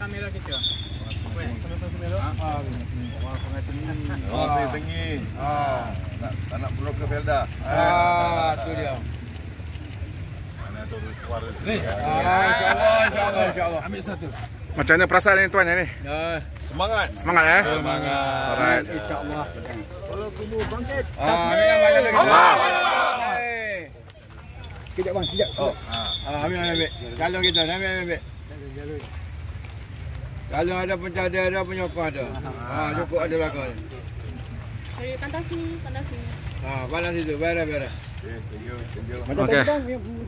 kamera kita. Oh, saya tinggi. Tak nak blok ke Felda. Tu dia. Mana tu keluar. Insya-Allah. Ambil satu. Macam mana perasaan ni tuan ni? Semangat. Semangat eh? Semangat. Alright. Insya-Allah. Kalau kubu bangkit. Ni kan banyak lagi. Sekejap bang, sekejap. Ambil. Calon kita, ambil. Kalau ada pencada, ada penyokong ada. Cukup ada belakang. Pandang sini. Pandang situ, beres. Thank you. Okey.